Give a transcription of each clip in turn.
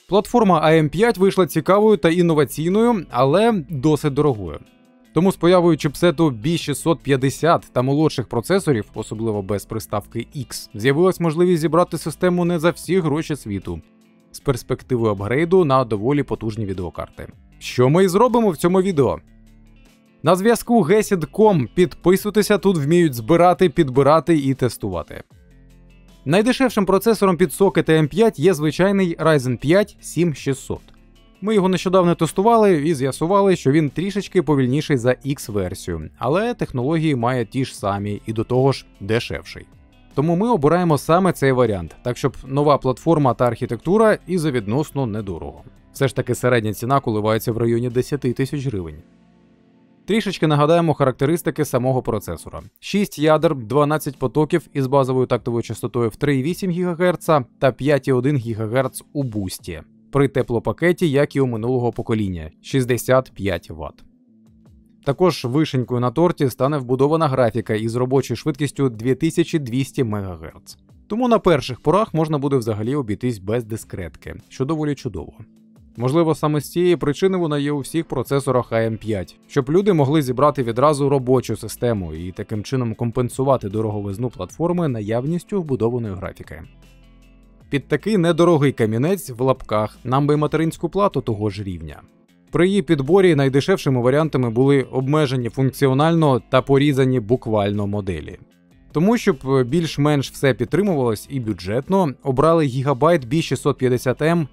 Платформа AM5 вийшла цікавою та інноваційною, але досить дорогою. Тому з появою чипсету B650 та молодших процесорів, особливо без приставки X, з'явилась можливість зібрати систему не за всі гроші світу, з перспективою апгрейду на доволі потужні відеокарти. Що ми і зробимо в цьому відео. На зв'язку Gesid.com. Підписуйтеся, тут вміють збирати, підбирати і тестувати. Найдешевшим процесором під сокет AM5 є звичайний Ryzen 5 7600. Ми його нещодавно тестували і з'ясували, що він трішечки повільніший за X-версію, але технології має ті ж самі і до того ж дешевший. Тому ми обираємо саме цей варіант, так щоб нова платформа та архітектура і за відносно недорого. Все ж таки середня ціна коливається в районі 10 тисяч гривень. Трішечки нагадаємо характеристики самого процесора. 6 ядер, 12 потоків із базовою тактовою частотою в 3,8 ГГц та 5,1 ГГц у бусті. При теплопакеті, як і у минулого покоління – 65 Вт. Також вишенькою на торті стане вбудована графіка із робочою швидкістю 2200 МГц. Тому на перших порах можна буде взагалі обійтись без дискретки, що доволі чудово. Можливо, саме з цієї причини вона є у всіх процесорах AM5, щоб люди могли зібрати відразу робочу систему і таким чином компенсувати дороговизну платформи наявністю вбудованої графіки. Під такий недорогий камінець в лапках нам би материнську плату того ж рівня. При її підборі найдешевшими варіантами були обмежені функціонально та порізані буквально моделі. Тому, щоб більш-менш все підтримувалось і бюджетно, обрали Gigabyte B650M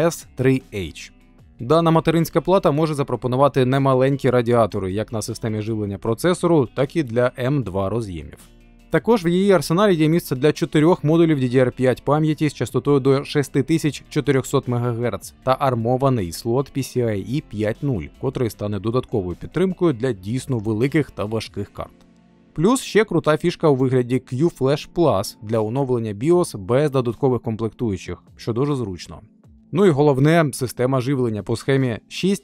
DS3H. Дана материнська плата може запропонувати немаленькі радіатори як на системі живлення процесору, так і для M2 роз'ємів. Також в її арсеналі є місце для 4 модулів DDR5 пам'яті з частотою до 6400 МГц та армований слот PCIe 5.0, котрий стане додатковою підтримкою для дійсно великих та важких карт. Плюс ще крута фішка у вигляді Q-Flash Plus для оновлення BIOS без додаткових комплектуючих, що дуже зручно. Ну і головне, система живлення по схемі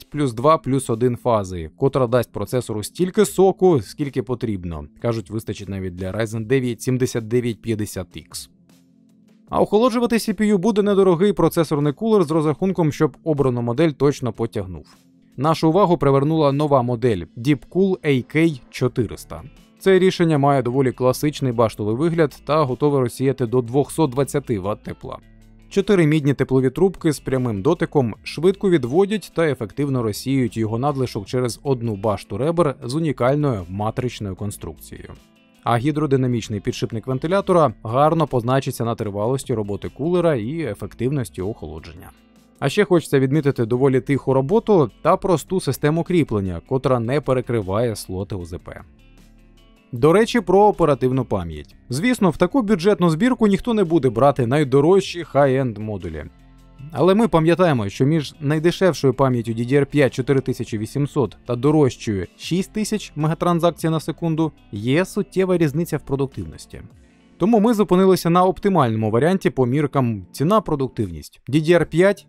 6+2+1 фази, котра дасть процесору стільки соку, скільки потрібно. Кажуть, вистачить навіть для Ryzen 9 7950X. А охолоджувати CPU буде недорогий процесорний кулер з розрахунком, щоб обрану модель точно потягнув. Нашу увагу привернула нова модель Deepcool AK400. Це рішення має доволі класичний баштовий вигляд та готове розсіяти до 220 Вт тепла. 4 мідні теплові трубки з прямим дотиком швидко відводять та ефективно розсіюють його надлишок через одну башту ребер з унікальною матричною конструкцією. А гідродинамічний підшипник вентилятора гарно позначиться на тривалості роботи кулера і ефективності охолодження. А ще хочеться відмітити доволі тиху роботу та просту систему кріплення, котра не перекриває слоти УЗП. До речі, про оперативну пам'ять. Звісно, в таку бюджетну збірку ніхто не буде брати найдорожчі хай-енд модулі. Але ми пам'ятаємо, що між найдешевшою пам'яттю DDR5 4800 та дорожчою 6000 мегатранзакцій на секунду є суттєва різниця в продуктивності. Тому ми зупинилися на оптимальному варіанті по міркам ціна-продуктивність. DDR5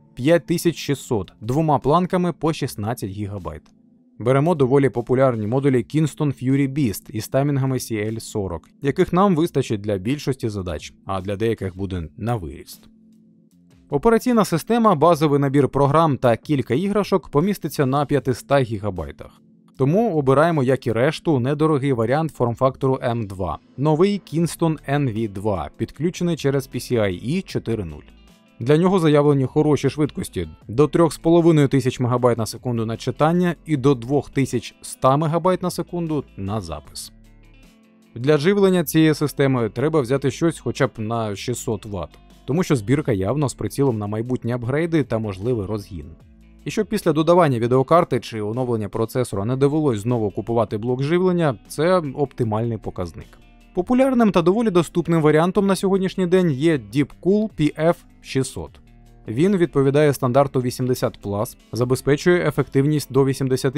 5600, двома планками по 16 ГБ. Беремо доволі популярні модулі Kingston Fury Beast із таймінгами CL40, яких нам вистачить для більшості задач, а для деяких буде на виріст. Операційна система, базовий набір програм та кілька іграшок поміститься на 500 ГБ. Тому обираємо, як і решту, недорогий варіант форм-фактору M2, новий Kingston NV2, підключений через PCIe 4.0. Для нього заявлені хороші швидкості – до 3500 МБ на секунду на читання і до 2100 МБ на секунду на запис. Для живлення цієї системи треба взяти щось хоча б на 600 Вт, тому що збірка явно з прицілом на майбутні апгрейди та можливий розгін. І щоб після додавання відеокарти чи оновлення процесора не довелось знову купувати блок живлення, це оптимальний показник. Популярним та доволі доступним варіантом на сьогоднішній день є Deepcool PF600. Він відповідає стандарту 80+, забезпечує ефективність до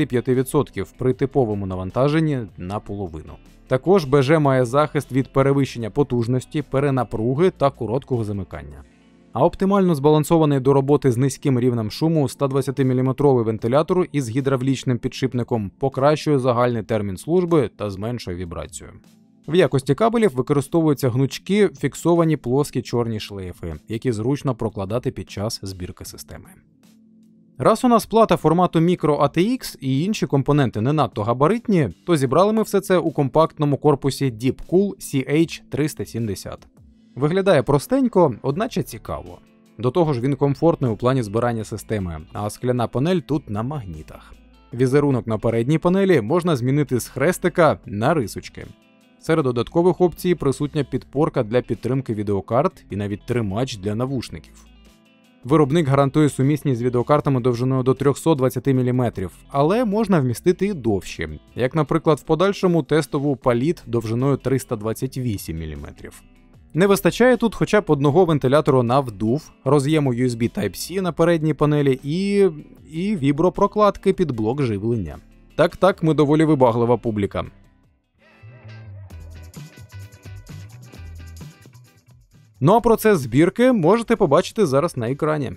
85% при типовому навантаженні наполовину. Також БЖ має захист від перевищення потужності, перенапруги та короткого замикання. А оптимально збалансований до роботи з низьким рівнем шуму 120-мм вентилятор із гідравлічним підшипником покращує загальний термін служби та зменшує вібрацію. В якості кабелів використовуються гнучкі фіксовані плоскі чорні шлейфи, які зручно прокладати під час збірки системи. Раз у нас плата формату Micro ATX і інші компоненти не надто габаритні, то зібрали ми все це у компактному корпусі Deepcool CH370. Виглядає простенько, одначе цікаво. До того ж він комфортний у плані збирання системи, а скляна панель тут на магнітах. Візерунок на передній панелі можна змінити з хрестика на рисочки. Серед додаткових опцій присутня підпорка для підтримки відеокарт і навіть тримач для навушників. Виробник гарантує сумісність з відеокартами довжиною до 320 мм, але можна вмістити і довші, як, наприклад, в подальшому тестову паліт довжиною 328 мм. Не вистачає тут хоча б одного вентилятору на вдув, роз'єму USB Type-C на передній панелі і вібропрокладки під блок живлення. Так, ми доволі вибаглива публіка. Ну а процес збірки можете побачити зараз на екрані.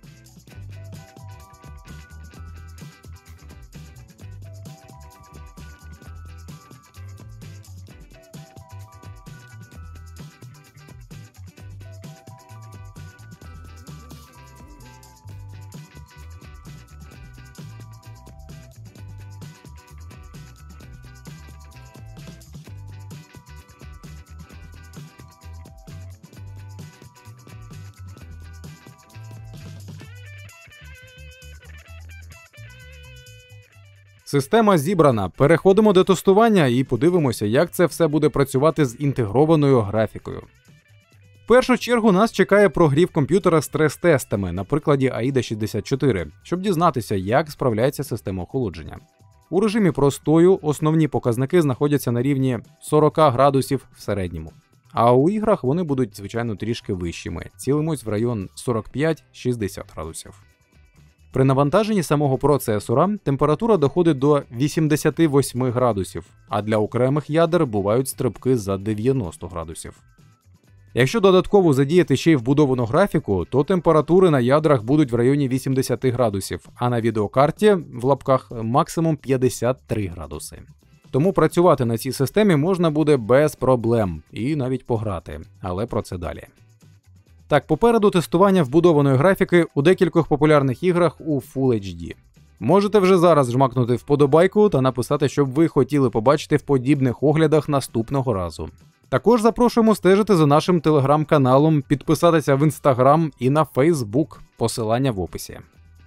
Система зібрана. Переходимо до тестування і подивимося, як це все буде працювати з інтегрованою графікою. В першу чергу нас чекає прогрів комп'ютера стрес-тестами на прикладі AIDA 64, щоб дізнатися, як справляється система охолодження. У режимі простою основні показники знаходяться на рівні 40 градусів в середньому. А у іграх вони будуть, звичайно, трішки вищими, цілимось в район 45-60 градусів. При навантаженні самого процесора температура доходить до 88 градусів, а для окремих ядер бувають стрибки за 90 градусів. Якщо додатково задіяти ще й вбудовану графіку, то температури на ядрах будуть в районі 80 градусів, а на відеокарті, в лапках, максимум 53 градуси. Тому працювати на цій системі можна буде без проблем і навіть пограти, але про це далі. Так, попереду тестування вбудованої графіки у декількох популярних іграх у Full HD. Можете вже зараз жмакнути вподобайку та написати, щоб ви хотіли побачити в подібних оглядах наступного разу. Також запрошуємо стежити за нашим телеграм-каналом, підписатися в інстаграм і на фейсбук, посилання в описі.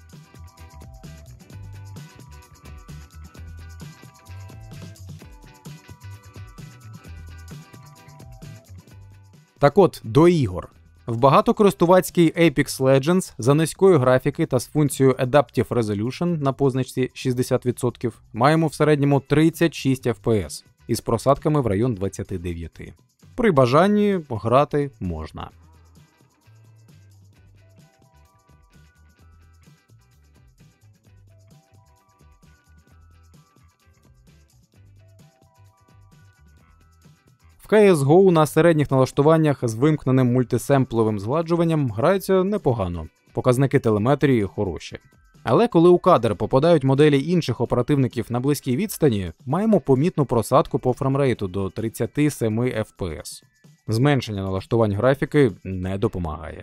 Так от, до ігор. В багатокористувацькій Apex Legends за низької графіки та з функцією Adaptive Resolution на позначці 60% маємо в середньому 36 FPS із просадками в район 29. При бажанні грати можна. В CSGO на середніх налаштуваннях з вимкненим мультисемпловим згладжуванням грається непогано, показники телеметрії хороші. Але коли у кадр попадають моделі інших оперативників на близькій відстані, маємо помітну просадку по фреймрейту до 37 FPS. Зменшення налаштувань графіки не допомагає.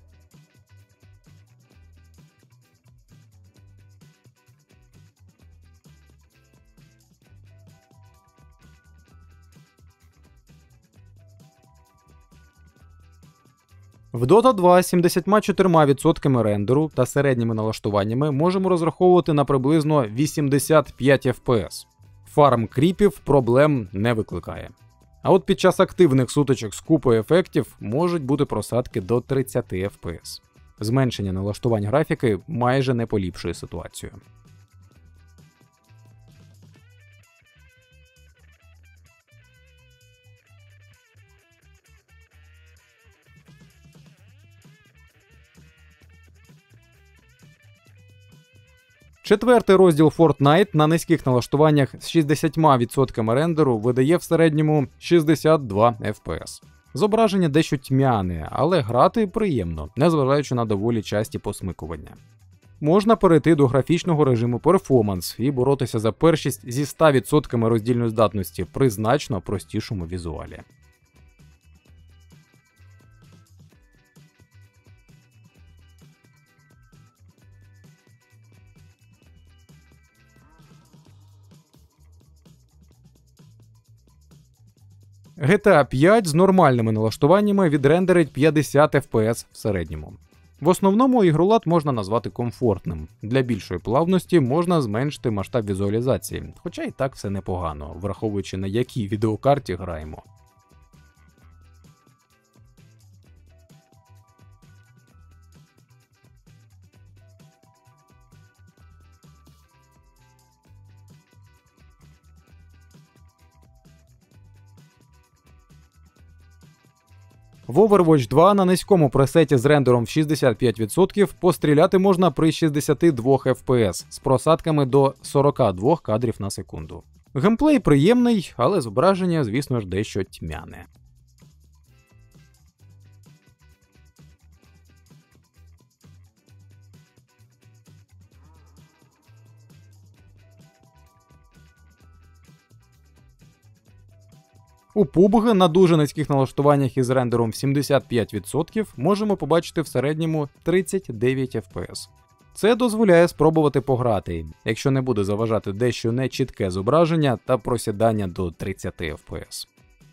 В Dota 2 з 74% рендеру та середніми налаштуваннями можемо розраховувати на приблизно 85 FPS. Фарм кріпів проблем не викликає. А от під час активних сутичок з купою ефектів можуть бути просадки до 30 FPS. Зменшення налаштувань графіки майже не поліпшує ситуацію. Четвертий розділ Fortnite на низьких налаштуваннях з 60% рендеру видає в середньому 62 FPS. Зображення дещо тьмяне, але грати приємно, незважаючи на доволі часті посмикування. можна перейти до графічного режиму Performance і боротися за першість зі 100% роздільної здатності при значно простішому візуалі. GTA 5 з нормальними налаштуваннями відрендерить 50 FPS в середньому. В основному ігролад можна назвати комфортним. Для більшої плавності можна зменшити масштаб візуалізації, хоча і так все непогано, враховуючи на якій відеокарті граємо. В Overwatch 2 на низькому пресеті з рендером в 65% постріляти можна при 62 FPS з просадками до 42 кадрів на секунду. Геймплей приємний, але зображення, звісно ж, дещо тьмяне. У PUBG на дуже низьких налаштуваннях із рендером в 75% можемо побачити в середньому 39 FPS. Це дозволяє спробувати пограти, якщо не буде заважати дещо нечітке зображення та просідання до 30 FPS.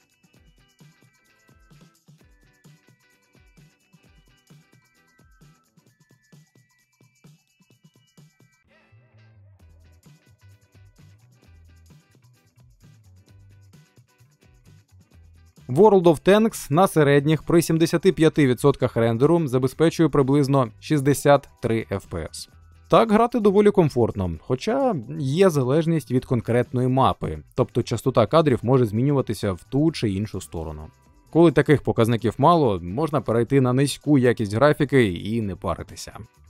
World of Tanks на середніх при 75% рендеру забезпечує приблизно 63 FPS. Так грати доволі комфортно, хоча є залежність від конкретної мапи, тобто частота кадрів може змінюватися в ту чи іншу сторону. Коли таких показників мало, можна перейти на низьку якість графіки і не паритися.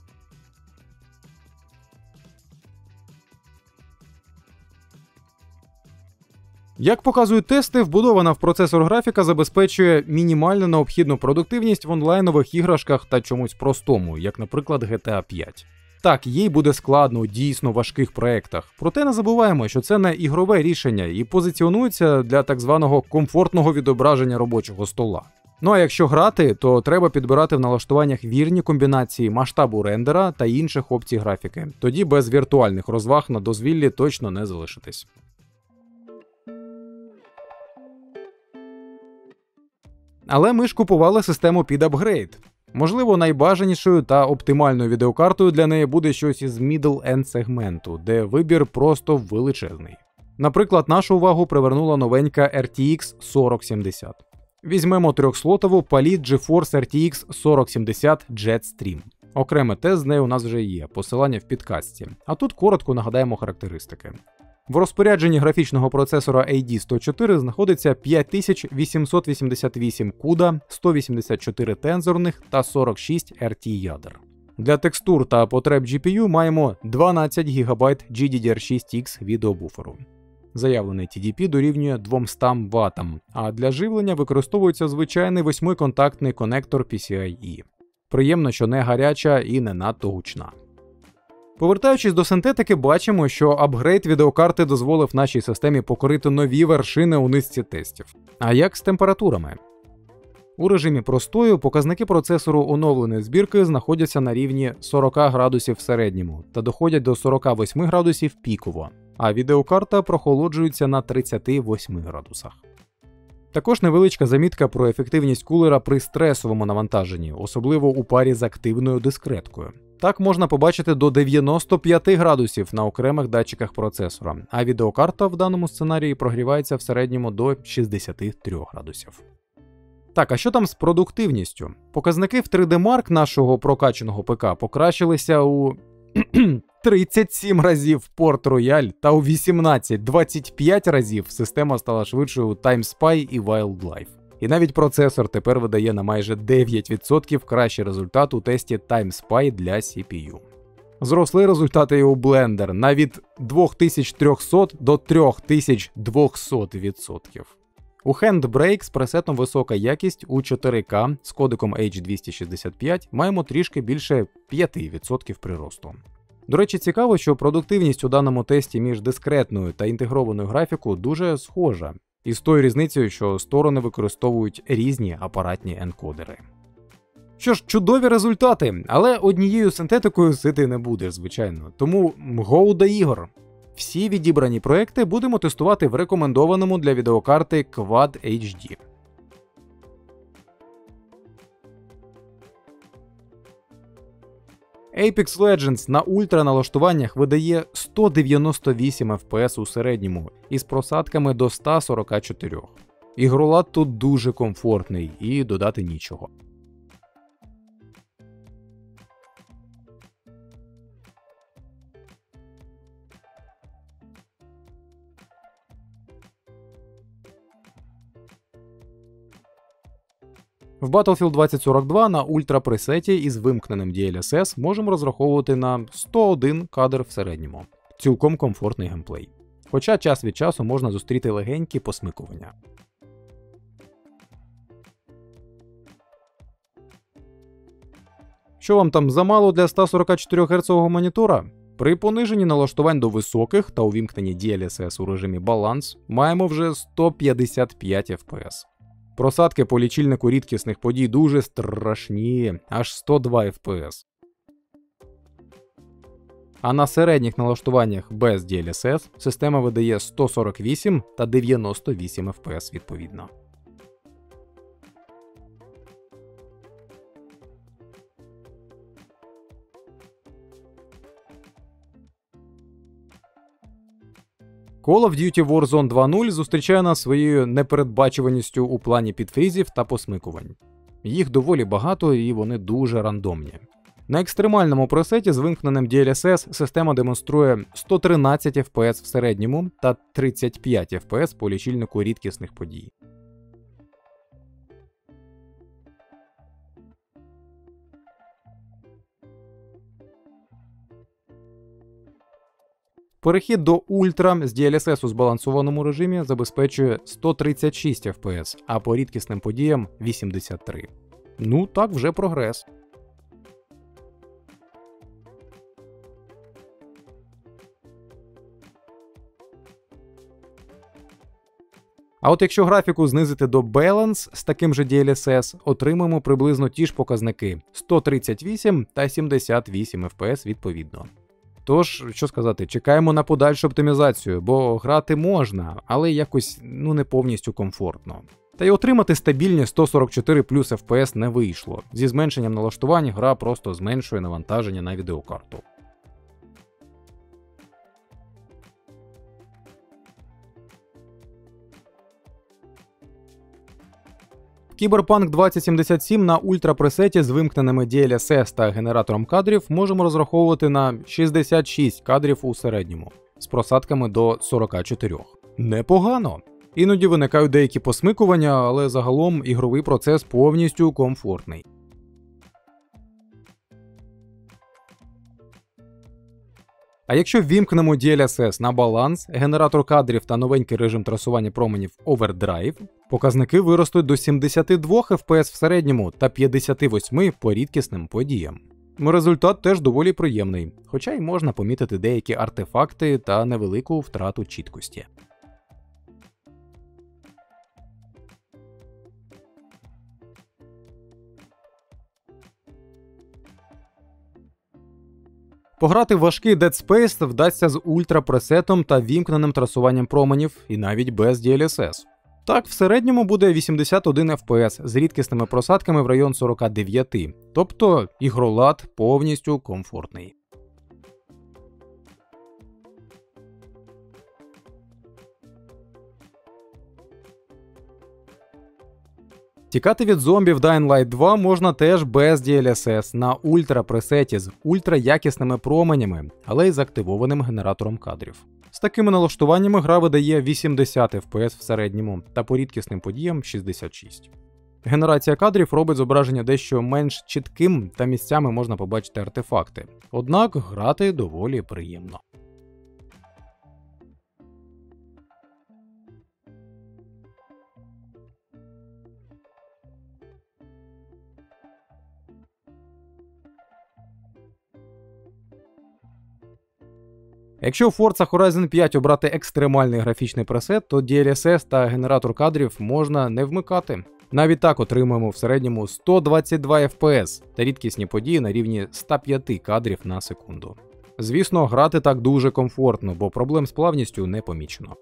Як показують тести, вбудована в процесор графіка забезпечує мінімально необхідну продуктивність в онлайнових іграшках та чомусь простому, як, наприклад, GTA 5. Так, їй буде складно у дійсно важких проєктах, проте не забуваємо, що це не ігрове рішення і позиціонується для так званого комфортного відображення робочого стола. Ну а якщо грати, то треба підбирати в налаштуваннях вірні комбінації масштабу рендера та інших опцій графіки. Тоді без віртуальних розваг на дозвіллі точно не залишитись. Але ми ж купували систему під апгрейд. Можливо, найбажанішою та оптимальною відеокартою для неї буде щось із middle-end сегменту, де вибір просто величезний. Наприклад, нашу увагу привернула новенька RTX 4070. Візьмемо трьохслотову Palit GeForce RTX 4070 Jetstream. Окремий тест з нею у нас вже є, посилання в підкастці. А тут коротко нагадаємо характеристики. В розпорядженні графічного процесора AD104 знаходиться 5888 CUDA, 184 тензорних та 46 RT ядер. Для текстур та потреб GPU маємо 12 ГБ GDDR6X відеобуферу. Заявлений TDP дорівнює 200 Вт, а для живлення використовується звичайний 8-контактний конектор PCIe. Приємно, що не гаряча і не надто гучна. Повертаючись до синтетики, бачимо, що апгрейд відеокарти дозволив нашій системі покорити нові вершини у низці тестів. А як з температурами? У режимі простою показники процесору оновленої збірки знаходяться на рівні 40 градусів в середньому та доходять до 48 градусів піково, а відеокарта прохолоджується на 38 градусах. Також невеличка замітка про ефективність кулера при стресовому навантаженні, особливо у парі з активною дискреткою. Так можна побачити до 95 градусів на окремих датчиках процесора, а відеокарта в даному сценарії прогрівається в середньому до 63 градусів. Так, а що там з продуктивністю? Показники в 3D Mark нашого прокачаного ПК покращилися у 37 разів в Port Royal та у 18-25 разів система стала швидшою у TimeSpy і Wildlife. І навіть процесор тепер видає на майже 9% кращий результат у тесті TimeSpy для CPU. Зросли результати і у Blender на від 2300 до 3200%. У Handbrake з пресетом висока якість у 4К з кодеком H265 маємо трішки більше 5% приросту. До речі, цікаво, що продуктивність у даному тесті між дискретною та інтегрованою графікою дуже схожа, із тою різницею, що сторони використовують різні апаратні енкодери. Що ж, чудові результати, але однією синтетикою сити не будеш, звичайно, тому go до ігор! Всі відібрані проекти будемо тестувати в рекомендованому для відеокарти Quad HD. Apex Legends на ультраналаштуваннях видає 198 FPS у середньому із просадками до 144. Ігролад тут дуже комфортний і додати нічого. В Battlefield 2042 на ультрапресеті із вимкненим DLSS можемо розраховувати на 101 кадр в середньому. Цілком комфортний геймплей. Хоча час від часу можна зустріти легенькі посмикування. Що вам там замало для 144 Гц монітора? При пониженні налаштувань до високих та увімкненні DLSS у режимі баланс маємо вже 155 FPS. Просадки по лічильнику рідкісних подій дуже страшні, аж 102 FPS. А на середніх налаштуваннях без DLSS система видає 148 та 98 FPS відповідно. Call of Duty Warzone 2.0 зустрічає нас своєю непередбачуваністю у плані підфрізів та посмикувань. Їх доволі багато і вони дуже рандомні. На екстремальному пресеті з вимкненим DLSS система демонструє 113 FPS в середньому та 35 FPS по лічильнику рідкісних подій. Перехід до ультра з DLSS у збалансованому режимі забезпечує 136 FPS, а по рідкісним подіям 83. Ну так, вже прогрес. А от якщо графіку знизити до Balance з таким же DLSS, отримаємо приблизно ті ж показники – 138 та 78 FPS відповідно. Тож, що сказати, чекаємо на подальшу оптимізацію, бо грати можна, але якось не повністю комфортно. Та й отримати стабільні 144 плюс FPS не вийшло. Зі зменшенням налаштувань гра просто зменшує навантаження на відеокарту. Cyberpunk 2077 на ультрапресеті з вимкненими DLSS та генератором кадрів можемо розраховувати на 66 кадрів у середньому, з просадками до 44. Непогано! Іноді виникають деякі посмикування, але загалом ігровий процес повністю комфортний. А якщо ввімкнемо DLSS на баланс, генератор кадрів та новенький режим трасування променів Overdrive, показники виростуть до 72 FPS в середньому та 58 по рідкісним подіям. Результат теж доволі приємний, хоча й можна помітити деякі артефакти та невелику втрату чіткості. Пограти в важкий Dead Space вдасться з ультрапресетом та вімкненим трасуванням променів і навіть без DLSS. Так, в середньому буде 81 FPS з рідкісними просадками в район 49, тобто ігролад повністю комфортний. Тікати від зомбі в Dying Light 2 можна теж без DLSS на ультрапресеті з ультраякісними променями, але й з активованим генератором кадрів. З такими налаштуваннями гра видає 80 FPS в середньому та по рідкісним подіям 66. Генерація кадрів робить зображення дещо менш чітким та місцями можна побачити артефакти, однак грати доволі приємно. Якщо в Forza Horizon 5 обрати екстремальний графічний пресет, то DLSS та генератор кадрів можна не вмикати. Навіть так отримуємо в середньому 122 FPS та рідкісні події на рівні 105 кадрів на секунду. Звісно, грати так дуже комфортно, бо проблем з плавністю не помічено.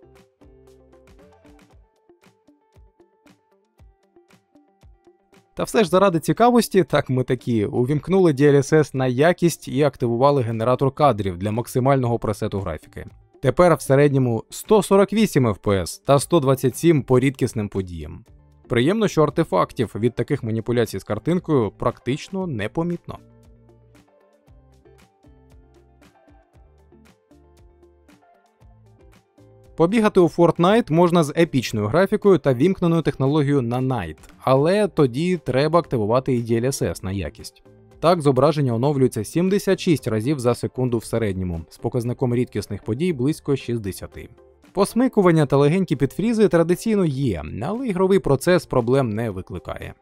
Та все ж заради цікавості, так ми такі, увімкнули DLSS на якість і активували генератор кадрів для максимального пресету графіки. Тепер в середньому 148 FPS та 127 по рідкісним подіям. Приємно, що артефактів від таких маніпуляцій з картинкою практично непомітно. Побігати у Fortnite можна з епічною графікою та вімкненою технологією на Night, але тоді треба активувати і DLSS на якість. Так, зображення оновлюється 76 разів за секунду в середньому, з показником рідкісних подій близько 60. Посмикування та легенькі підфрізи традиційно є, але ігровий процес проблем не викликає.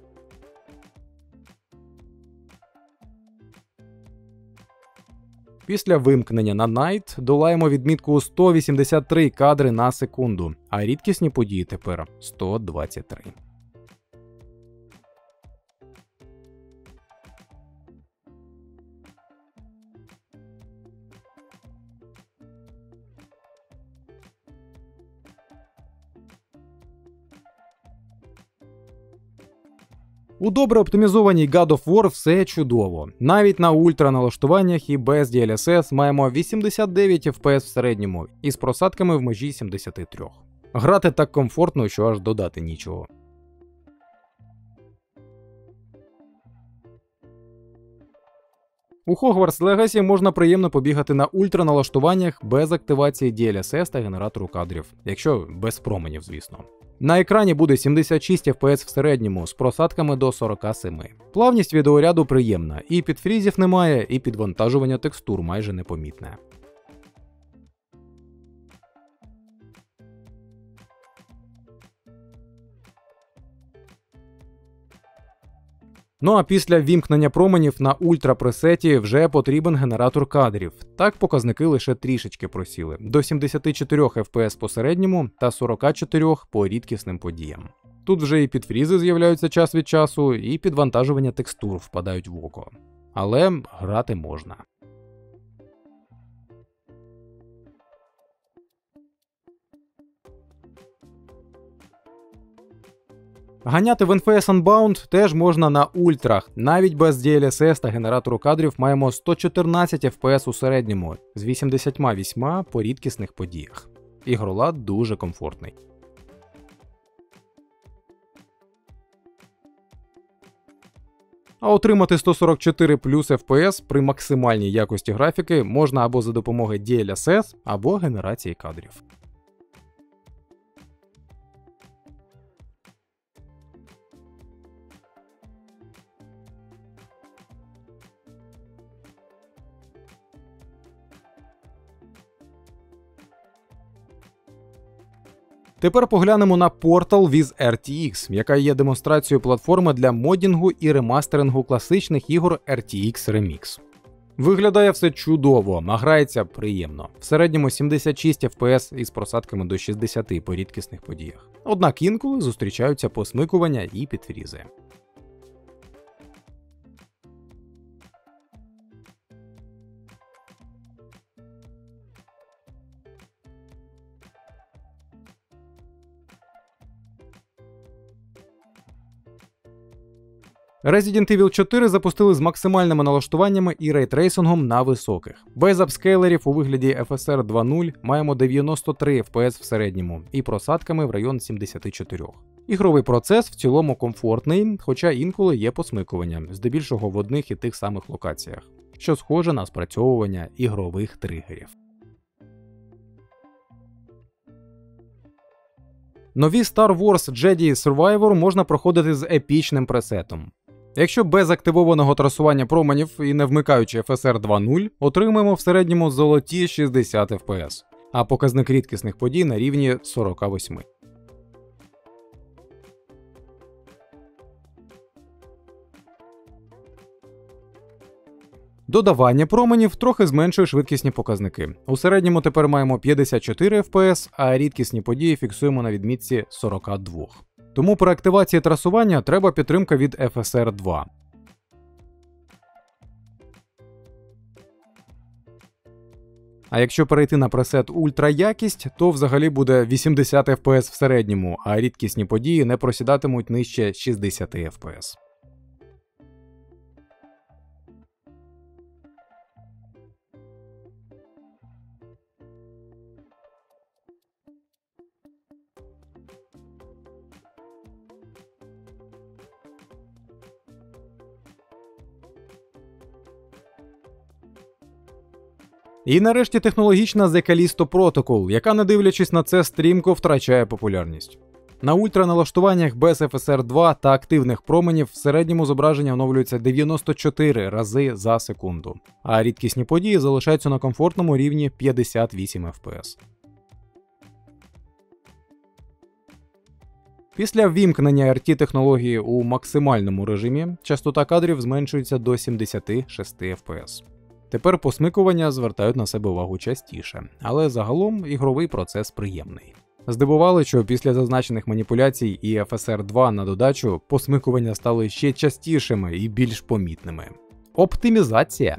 Після вимкнення на Night долаємо відмітку 183 кадри на секунду, а рідкісні події тепер 123. У добре оптимізованій God of War все чудово. Навіть на ультра налаштуваннях і без DLSS маємо 89 FPS в середньому із просадками в межі 73. Грати так комфортно, що аж додати нічого. У Hogwarts Legacy можна приємно побігати на ультра налаштуваннях без активації DLSS та генератору кадрів, якщо без променів, звісно. На екрані буде 76 FPS в середньому з просадками до 47. Плавність відеоряду приємна, і підфрізів немає, і підвантажування текстур майже непомітне. Ну а після вімкнення променів на ультра пресеті вже потрібен генератор кадрів. Так показники лише трішечки просіли, до 74 FPS по середньому та 44 по рідкісним подіям. Тут вже і підфрізи з'являються час від часу, і підвантажування текстур впадають в око. Але грати можна. Ганяти в NFS Unbound теж можна на ультрах. Навіть без DLSS та генератору кадрів маємо 114 FPS у середньому, з 88 по рідкісних подіях. Ігролад дуже комфортний. А отримати 144 плюс FPS при максимальній якості графіки можна або за допомогою DLSS, або генерації кадрів. Тепер поглянемо на Portal with RTX, яка є демонстрацією платформи для модінгу і ремастерингу класичних ігор RTX Remix. Виглядає все чудово, а грається приємно. В середньому 76 FPS із просадками до 60 по рідкісних подіях. Однак інколи зустрічаються посмикування і підфрізи. Resident Evil 4 запустили з максимальними налаштуваннями і рейтрейсингом на високих. Без апскейлерів у вигляді FSR 2.0 маємо 93 FPS в середньому і просадками в район 74. Ігровий процес в цілому комфортний, хоча інколи є посмикування, здебільшого в одних і тих самих локаціях, що схоже на спрацьовування ігрових тригерів. Нові Star Wars Jedi Survivor можна проходити з епічним пресетом. Якщо без активованого трасування променів і не вмикаючи FSR 2.0, отримаємо в середньому золоті 60 FPS, а показник рідкісних подій на рівні 48. Додавання променів трохи зменшує швидкісні показники. У середньому тепер маємо 54 FPS, а рідкісні події фіксуємо на відмітці 42. Тому при активації трасування треба підтримка від FSR 2. А якщо перейти на пресет Ультра якість, то взагалі буде 80 FPS в середньому, а рідкісні події не просідатимуть нижче 60 FPS. І нарешті технологічна The Callisto Protocol, яка, не дивлячись на це, стрімко втрачає популярність. На ультраналаштуваннях без FSR 2 та активних променів в середньому зображення оновлюється 94 рази за секунду, а рідкісні події залишаються на комфортному рівні 58 FPS. Після ввімкнення RT-технології у максимальному режимі частота кадрів зменшується до 76 FPS. Тепер посмикування звертають на себе увагу частіше, але загалом ігровий процес приємний. Здивували, що після зазначених маніпуляцій і FSR 2 на додачу посмикування стали ще частішими і більш помітними. Оптимізація.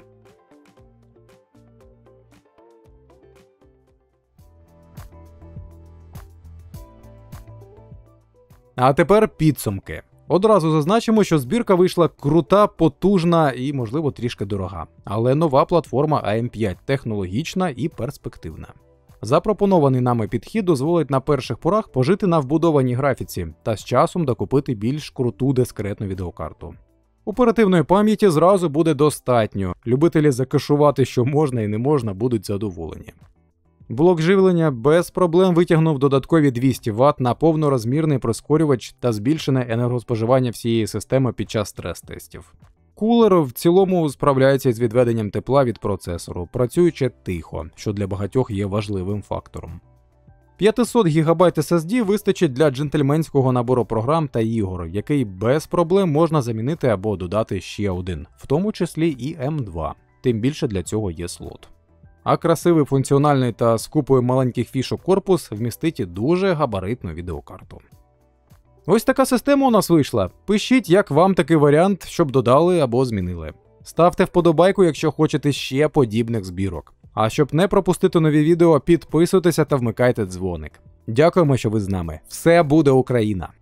А тепер підсумки. Одразу зазначимо, що збірка вийшла крута, потужна і, можливо, трішки дорога. Але нова платформа AM5 технологічна і перспективна. Запропонований нами підхід дозволить на перших порах пожити на вбудованій графіці та з часом докупити більш круту дискретну відеокарту. Оперативної пам'яті зразу буде достатньо. Любителі закешувати, що можна і не можна, будуть задоволені. Блок живлення без проблем витягнув додаткові 200 Вт на повнорозмірний прискорювач та збільшене енергоспоживання всієї системи під час стрес-тестів. Кулер в цілому справляється з відведенням тепла від процесору, працюючи тихо, що для багатьох є важливим фактором. 500 ГБ SSD вистачить для джентльменського набору програм та ігор, який без проблем можна замінити або додати ще один, в тому числі і M2, тим більше для цього є слот. А красивий, функціональний та з купою маленьких фішок корпус вмістить і дуже габаритну відеокарту. Ось така система у нас вийшла. Пишіть, як вам такий варіант, щоб додали або змінили. Ставте вподобайку, якщо хочете ще подібних збірок. А щоб не пропустити нові відео, підписуйтеся та вмикайте дзвоник. Дякуємо, що ви з нами. Все буде Україна!